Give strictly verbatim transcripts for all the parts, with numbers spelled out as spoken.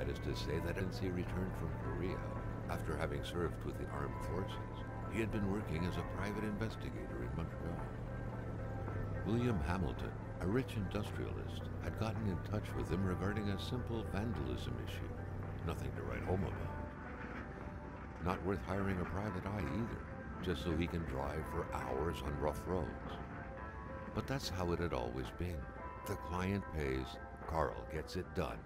That is to say that since he returned from Korea, after having served with the armed forces, he had been working as a private investigator in Montreal. William Hamilton, a rich industrialist, had gotten in touch with him regarding a simple vandalism issue. Nothing to write home about. Not worth hiring a private eye either, just so he can drive for hours on rough roads. But that's how it had always been. The client pays, Carl gets it done.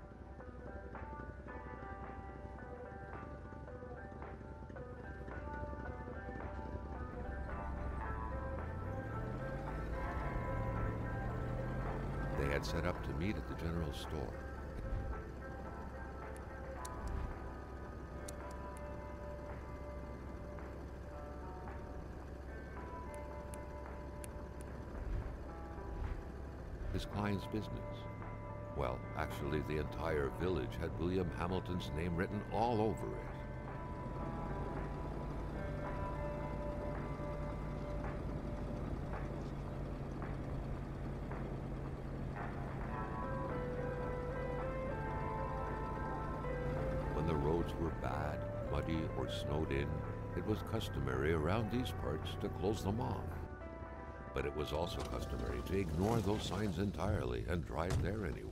They had set up to meet at the general store. His client's business. Well, actually, the entire village had William Hamilton's name written all over it. When the roads were bad, muddy, or snowed in, it was customary around these parts to close them off. But it was also customary to ignore those signs entirely and drive there anyway.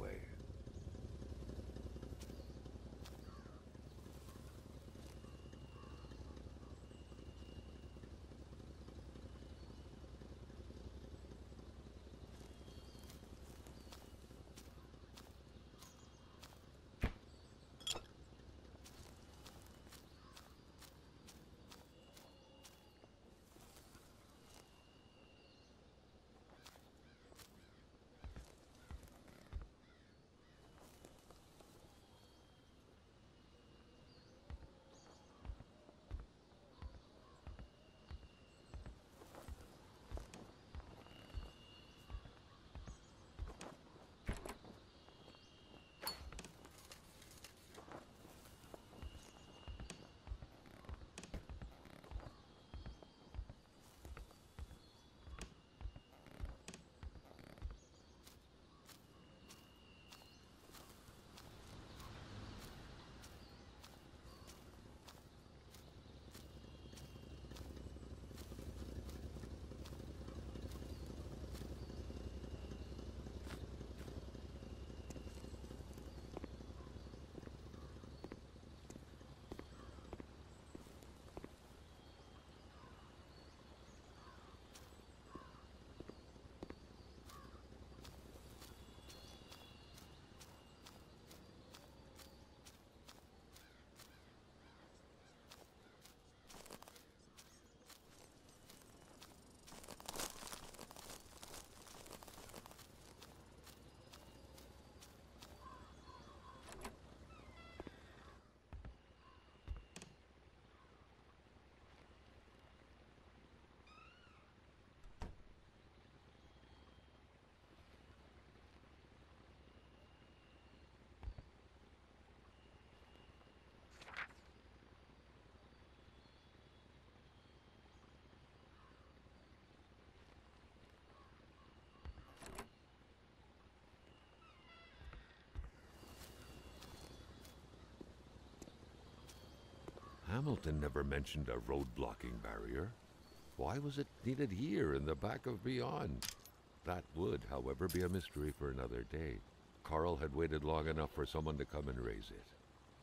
Hamilton never mentioned a road-blocking barrier. Why was it needed here in the back of Beyond? That would, however, be a mystery for another day. Carl had waited long enough for someone to come and raise it.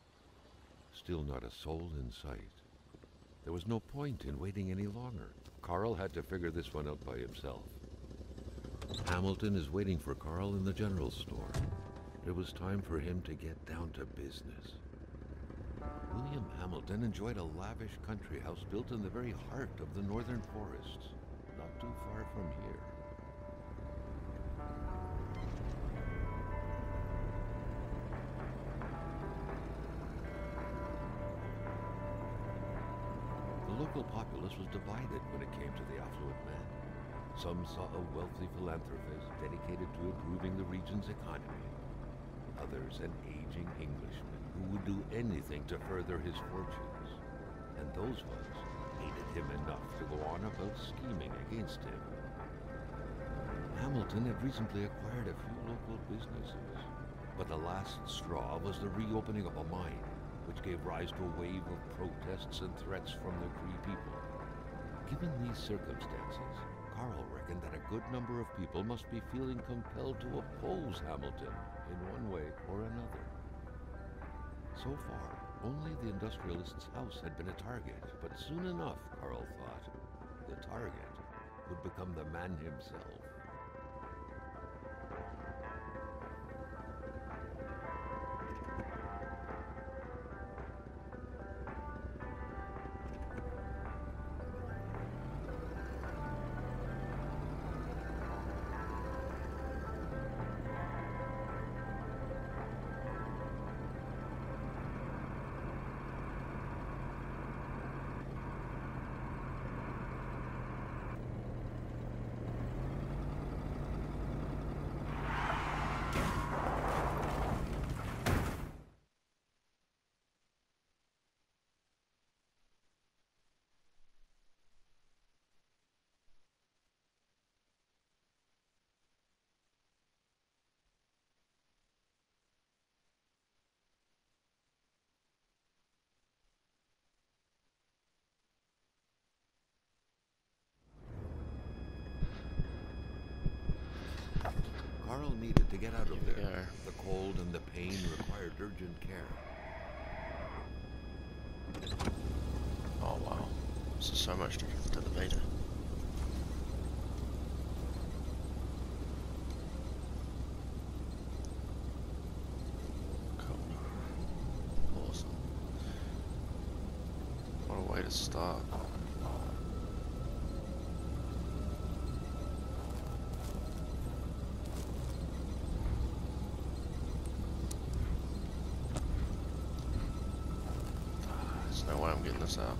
Still not a soul in sight. There was no point in waiting any longer. Carl had to figure this one out by himself. Hamilton is waiting for Carl in the general store. It was time for him to get down to business. William Hamilton enjoyed a lavish country house built in the very heart of the northern forests, not too far from here. The local populace was divided when it came to the affluent man. Some saw a wealthy philanthropist dedicated to improving the region's economy. Others an aging Englishman who would do anything to further his fortunes. And those ones hated him enough to go on about scheming against him. Hamilton had recently acquired a few local businesses. But the last straw was the reopening of a mine, which gave rise to a wave of protests and threats from the Cree people. Given these circumstances, Carl reckoned that a good number of people must be feeling compelled to oppose Hamilton in one way or another. So far, only the industrialist's house had been a target, but soon enough, Carl thought, the target would become the man himself. Carl needed to get out of there. Yeah. The cold and the pain required urgent care. Oh wow, this is so much different to the Vita. Cool. Awesome. What a way to start. There's no way I'm getting this out.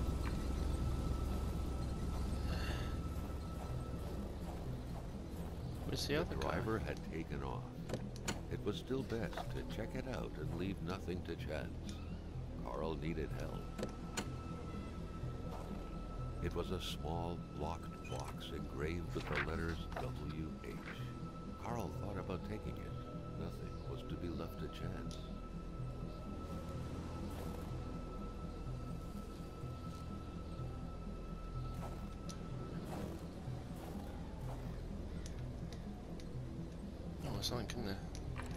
Where's the The other guy? driver had taken off. It was still best to check it out and leave nothing to chance. Carl needed help. It was a small, locked box engraved with the letters W H. Carl thought about taking it. Nothing was to be left to chance. Oh, there's something in there.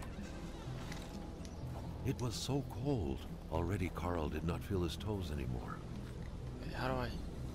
It was so cold. Already Carl did not feel his toes anymore. Wait, how do I...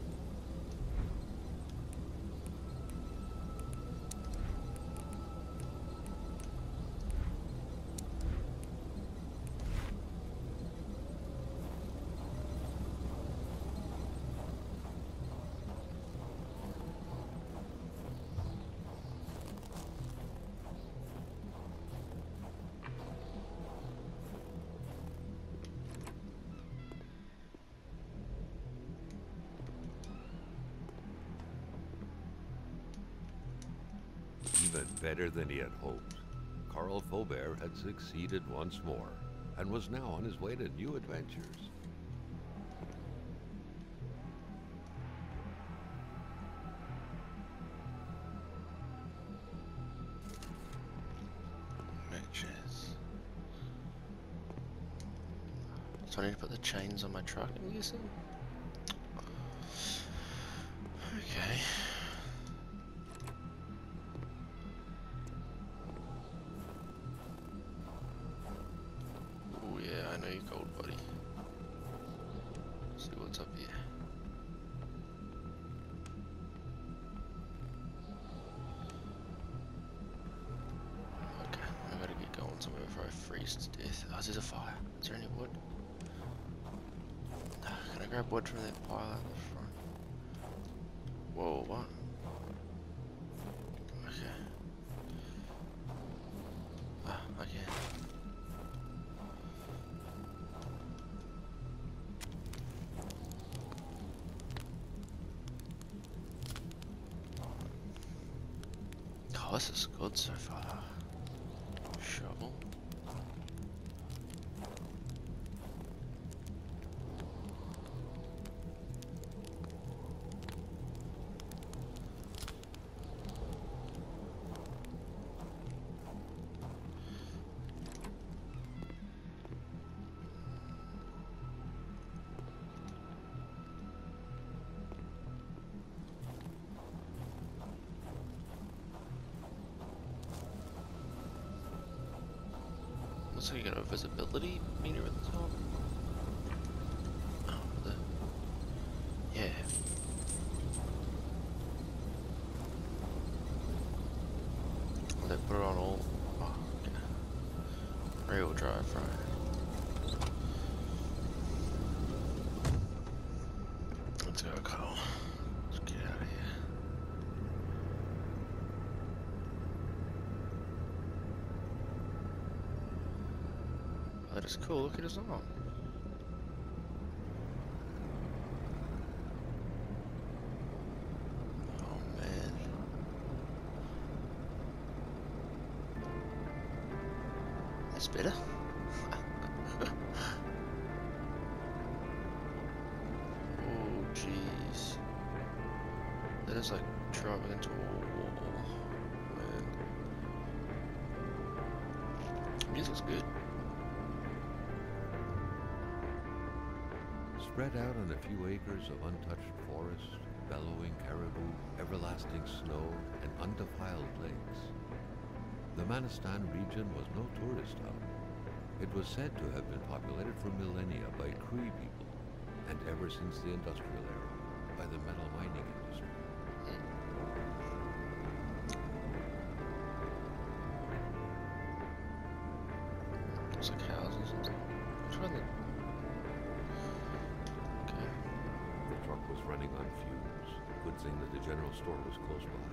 Even better than he had hoped. Carl Faubert had succeeded once more, and was now on his way to new adventures. Matches. So I need to put the chains on my truck, I'm guessing? Okay. Oh yeah, I know you're cold, buddy. Let's see what's up here. Okay, I gotta get going somewhere before I freeze to death. Oh, is there a fire? Is there any wood? No, can I grab wood from that pile out the front? Whoa, what? Okay. Ah, okay. Oh, this is good so far. Shovel. So you got a visibility meter at the top? Oh, the... Yeah. They put it on all... Oh, okay. Rear-wheel drive, right. Let's go, Carl. Let's get out of here. That is cool, look at his arm. Oh man. That's better. Oh jeez. That is like driving into a wall. Man. Music's good. Spread out on a few acres of untouched forest, bellowing caribou, everlasting snow, and undefiled lakes, the Manistan region was no tourist hub. It was said to have been populated for millennia by Cree people, and ever since the industrial era, by the metal mining industry. Looks like houses and stuff. Which one? The truck was running on fumes. Good thing that the general store was close by.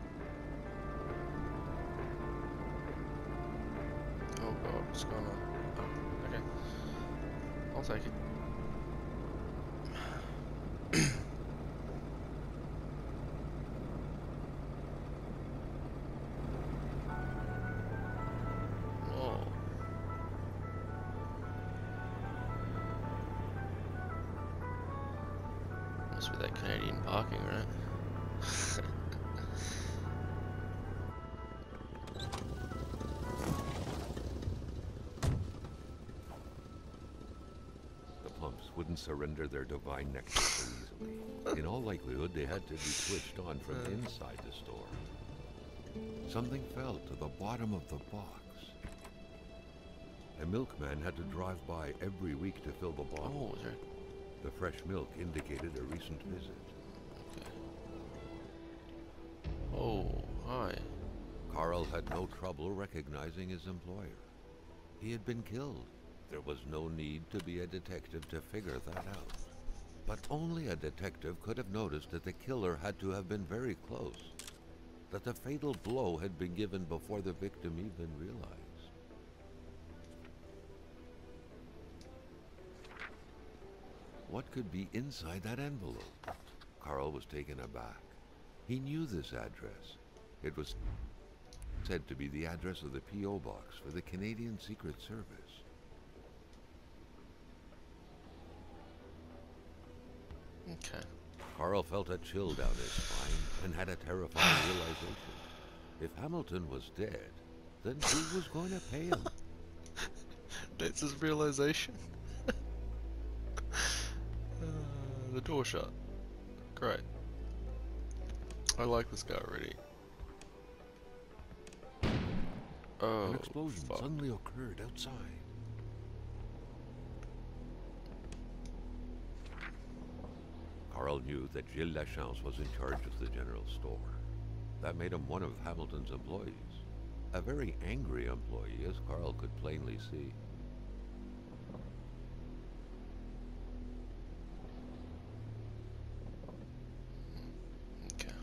Oh god, what's going on? Oh, okay. I'll take it. Oh. Must be that Canadian parking, right? Wouldn't surrender their divine nectar so easily. In all likelihood, they had to be switched on from inside the store. Something fell to the bottom of the box. A milkman had to drive by every week to fill the bottle. Oh, is there? The fresh milk indicated a recent visit. Okay. Oh, hi. Carl had no trouble recognizing his employer. He had been killed. There was no need to be a detective to figure that out. But only a detective could have noticed that the killer had to have been very close, that the fatal blow had been given before the victim even realized. What could be inside that envelope? Carl was taken aback. He knew this address. It was said to be the address of the P O box for the Canadian Secret Service. Okay. Carl felt a chill down his spine and had a terrifying realization. If Hamilton was dead, then who was going to pay him? That's his realization. uh, the door shut. Great. I like this guy already. Oh, An explosion fuck. suddenly occurred outside. Carl knew that Gilles Lachance was in charge of the general store. That made him one of Hamilton's employees. A very angry employee, as Carl could plainly see. Okay.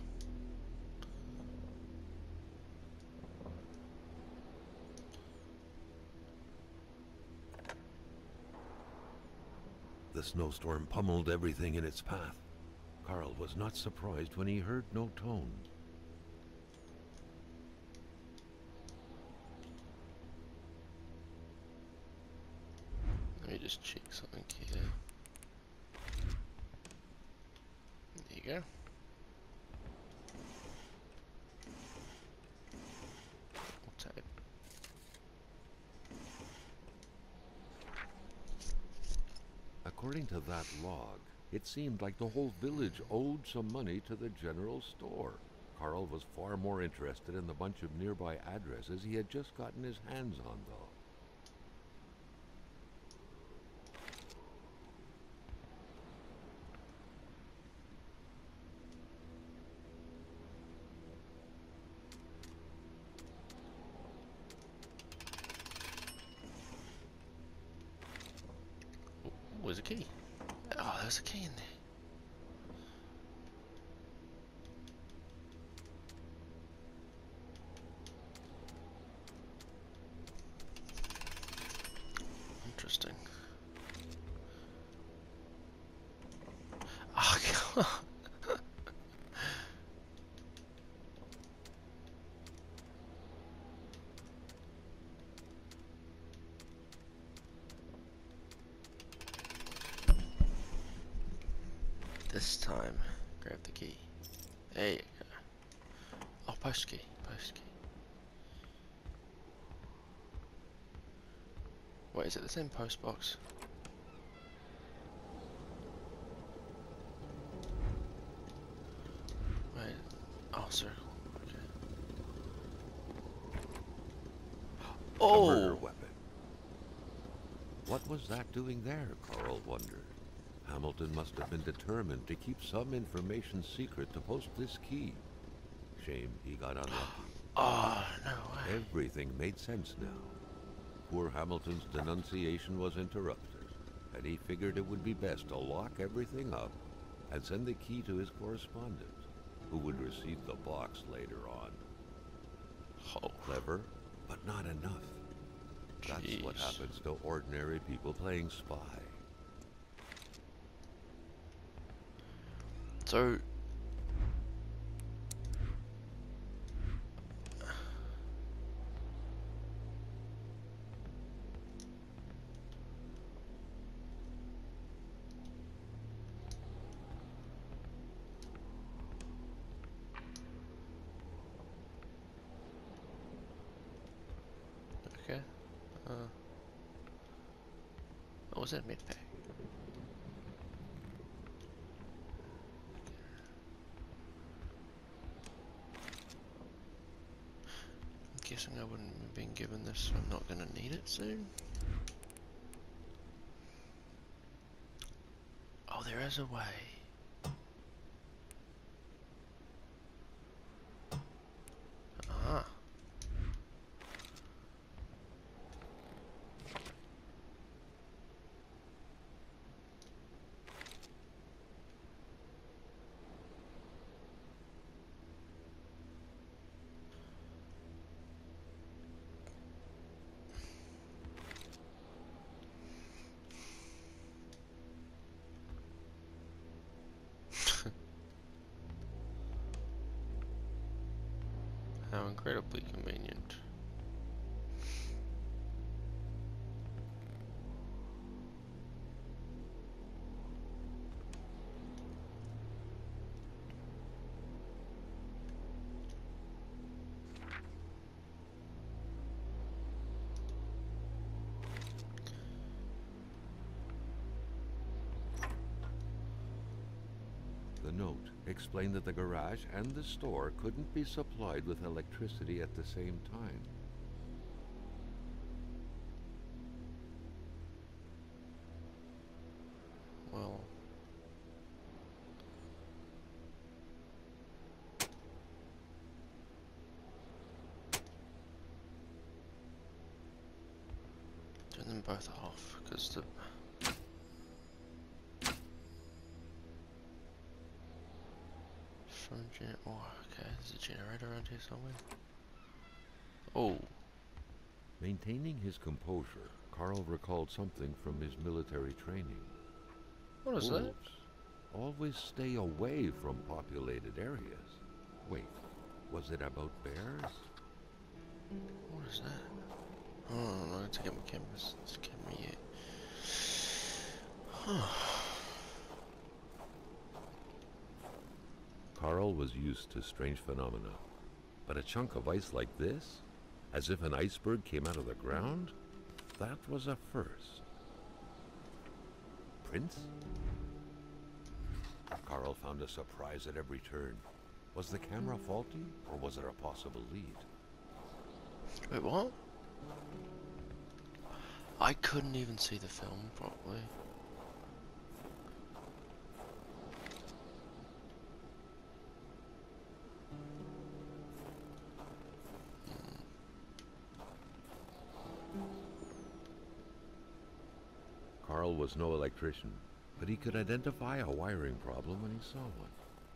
The snowstorm pummeled everything in its path. Carl was not surprised when he heard no tone. Let me just check something here. There you go. What's that? According to that log, it seemed like the whole village owed some money to the general store. Carl was far more interested in the bunch of nearby addresses he had just gotten his hands on, though. Where's a key? Oh, there's a key in there. Interesting. Oh, God. This time, grab the key. There you go. Oh, post key, post key. Wait, is it the same post box? Wait. Oh, circle. Okay. A murder Oh! weapon. What was that doing there, Carl wondered. Hamilton must have been determined to keep some information secret to post this key. Shame he got unlucky. Oh, no way. Everything made sense now. Poor Hamilton's denunciation was interrupted, and he figured it would be best to lock everything up and send the key to his correspondent, who would receive the box later on. Oh. Clever, but not enough. That's Jeez. what happens to ordinary people playing spy. So... Okay. Uh... What was that mid-pack? I'm guessing I wouldn't have been given this, so I'm not going to need it soon. Oh, there is a way. Ah. How incredibly convenient. The note explained that the garage and the store couldn't be supplied with electricity at the same time. Well... Turn them both off, because the... From gen... Oh, okay, there's a generator around here somewhere. Oh. Maintaining his composure, Carl recalled something from his military training. What is that? Wolves always stay away from populated areas. Wait, was it about bears? What is that? Oh, no, I need to get my cameras. This camera yet. Carl was used to strange phenomena, but a chunk of ice like this, as if an iceberg came out of the ground, that was a first. Prince? Carl found a surprise at every turn. Was the camera faulty, or was there a possible lead? Wait, what? I couldn't even see the film properly. Carl was no electrician, but he could identify a wiring problem when he saw one.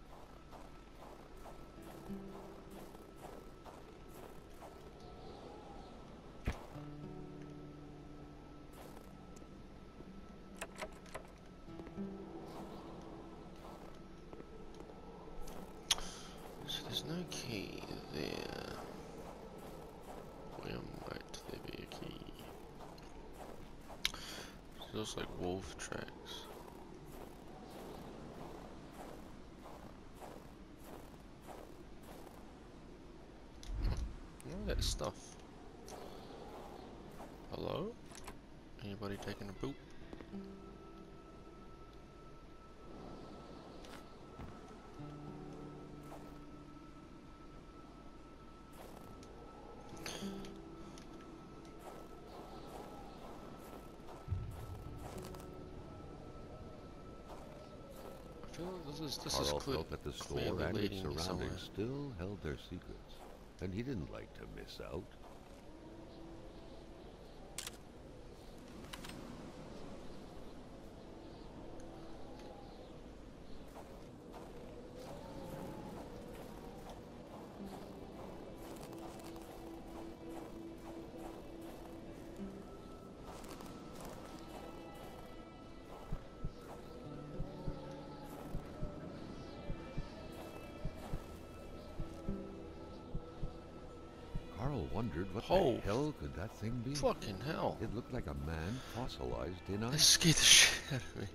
So there's no key there. Where might there be a key? So there's like wolf tracks. Oh, that stuff. Hello? Anybody taking a poop? I feel like this is this Carl is clear, felt that the store clearly and its leading me somewhere. surroundings still held their secrets, and he didn't like to miss out. Carl wondered what Oh. the hell could that thing be? Fucking hell. It looked like a man fossilized in That ice. scared the shit out of me.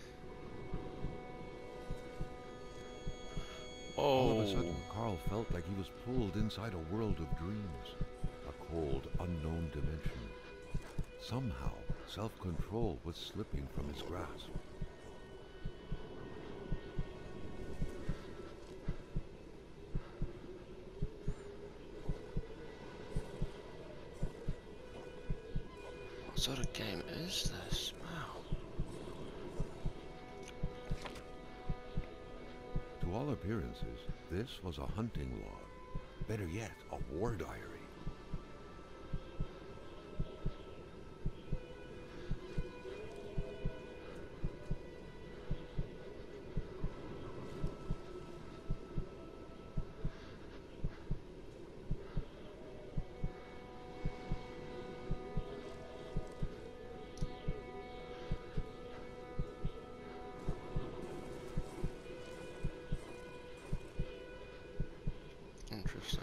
Oh. All of a sudden, Carl felt like he was pulled inside a world of dreams, a cold, unknown dimension. Somehow, self-control was slipping from his grasp. What sort of game is this? Wow. To all appearances, this was a hunting log. Better yet, a war diary. Interesting.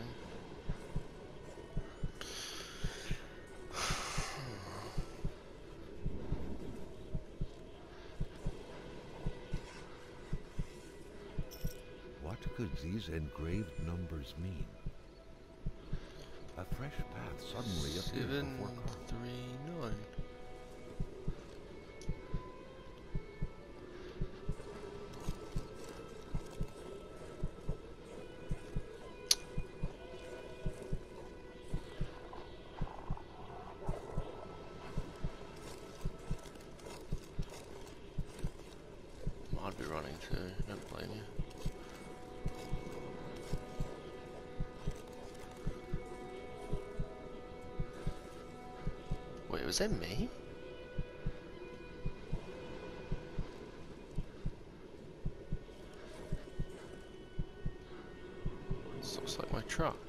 What could these engraved numbers mean? A fresh path suddenly appeared Seven, before Carl. three, nine. I'd be running too, don't blame you. Wait, was that me? This looks like my truck.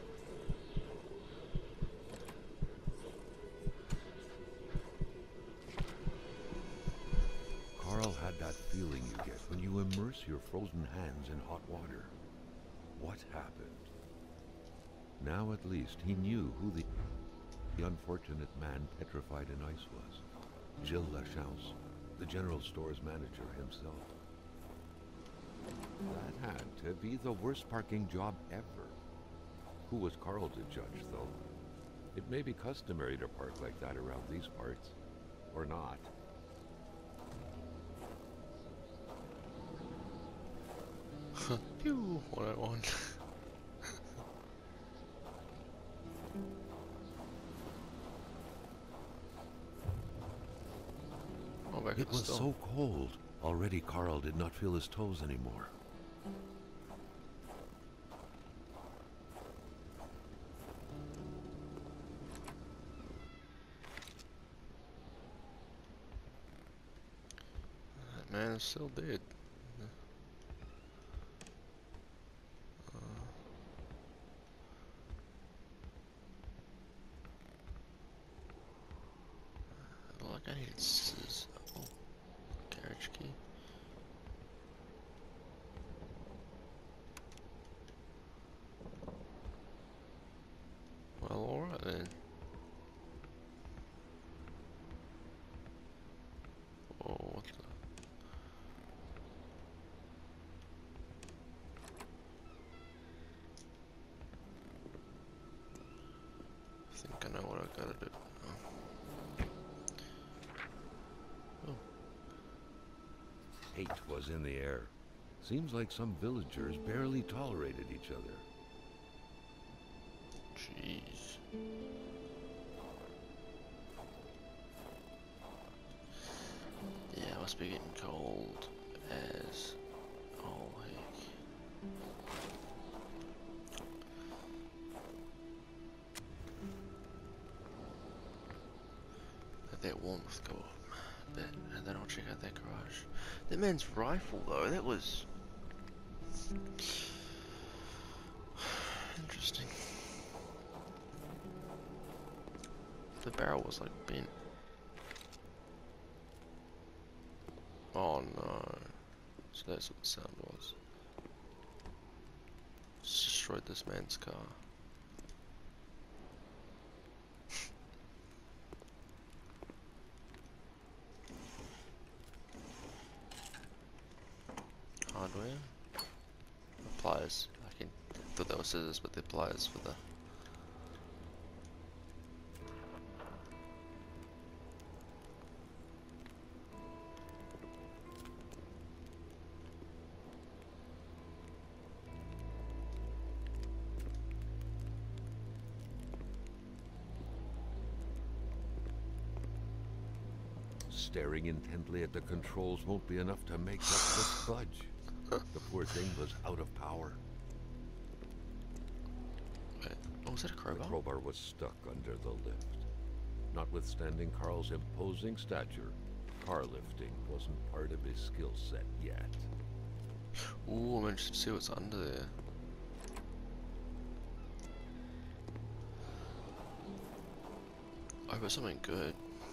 Carl had that feeling you get when you immerse your frozen hands in hot water. What happened? Now at least he knew who the, the unfortunate man petrified in ice was. Gilles Lachance, the general store's manager himself. That had to be the worst parking job ever. Who was Carl to judge, though? It may be customary to park like that around these parts, or not. Pew, one oh one. Oh, back It at the was store. so cold. Already Carl did not feel his toes anymore. man is still dead. Uh, well, like I need scissors. Oh, carriage key. Well, alright then. Oh, what the? I think I know what I gotta do. Oh. Hate was in the air. Seems like some villagers barely tolerated each other. Jeez. Yeah, I must be getting cold as all heck. Let that warmth go up a bit, and then I'll check out that garage. That man's rifle, though, that was interesting. The barrel was like bent. Oh no. So that's what the sound was. Just destroyed this man's car. Hardware. Pliers. I can thought that was scissors, but they're pliers for the Staring intently at the controls won't be enough to make that lift budge. The poor thing was out of power. Wait, oh, was that a The crowbar? crowbar was stuck under the lift. Notwithstanding Carl's imposing stature, car lifting wasn't part of his skill set yet. Ooh, I'm interested to see what's under there. I hope it's something good.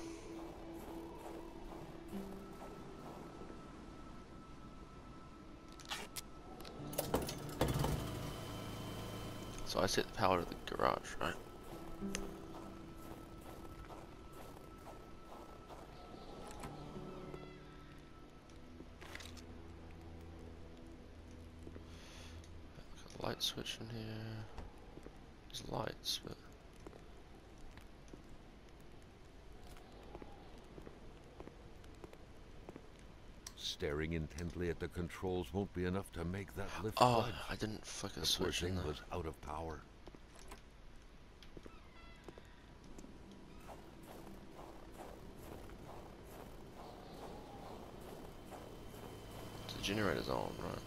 So I set the power to the garage, right? Got a light switch in here. There's lights, but Staring intently at the controls won't be enough to make that lift oh, budge. I didn't flick a The poor switch in thing there. was out of power. The generator's on, right?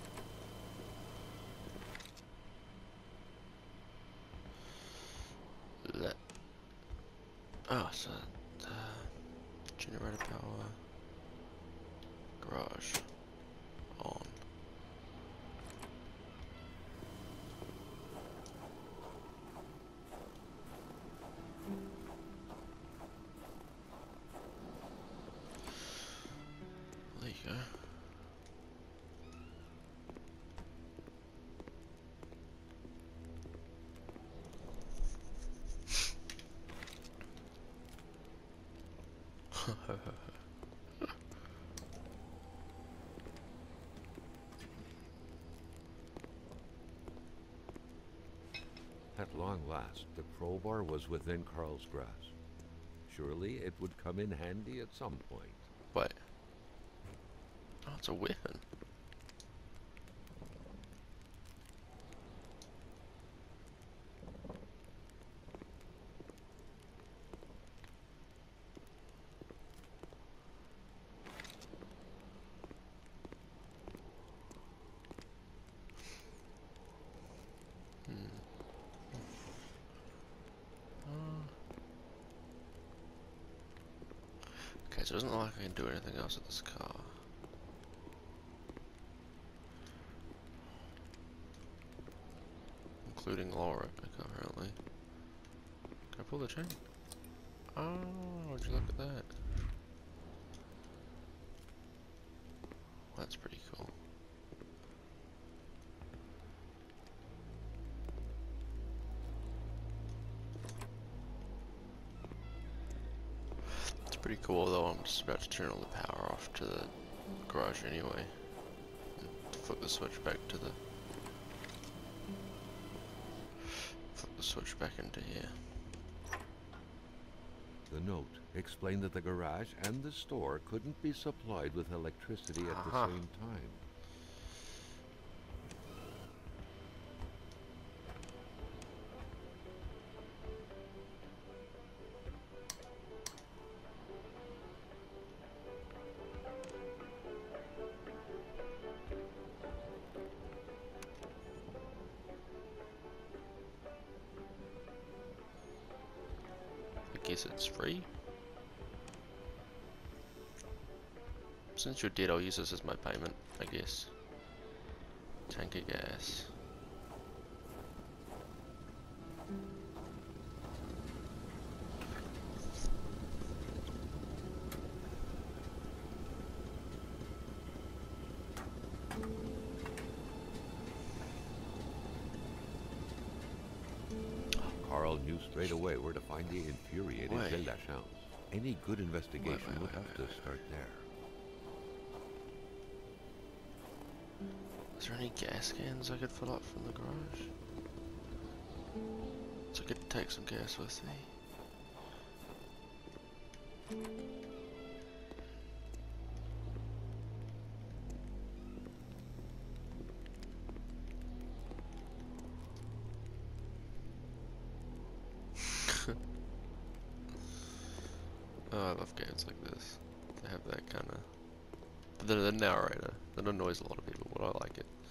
Let. Oh, so the generator power garage on. There you go. At long last, the crowbar was within Carl's grasp. Surely it would come in handy at some point. Wait. Oh, it's a weapon. Okay, so it doesn't look like I can do anything else with this car. including Laura, apparently. Can I pull the chain? Oh, would you look at that? That's pretty cool. It's pretty cool, though. I'm just about to turn all the power off to the garage anyway. And flip the switch back to the... Flip the switch back into here. The note explained that the garage and the store couldn't be supplied with electricity at Uh-huh. the same time. I guess it's free. Since you're dead, I'll use this as my payment, I guess. Tank of gas. Carl knew straight away where to find the infuriated Wait. de la Chance. Any good investigation wait, would wait, have wait, to start there. Is there any gas cans I could fill up from the garage? So I could take some gas with me. Oh, I love games like this. They have that kind of... The, the narrator. That annoys a lot of people, but I like it.